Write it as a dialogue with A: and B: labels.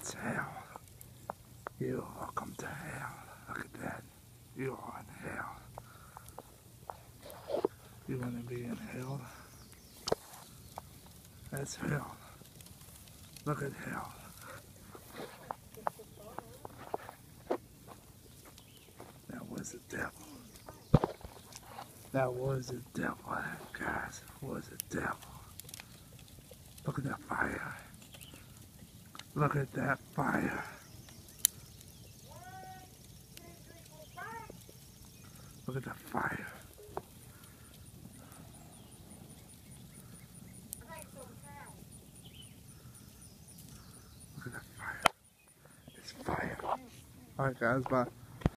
A: That's hell. You're welcome to hell. Look at that. You are in hell. You want to be in hell? That's hell. Look at hell. That was the devil. That was the devil, guys. It was the devil. Look at that fire. Look at that fire. Look at that fire. Look at that fire. It's fire. Alright guys, bye.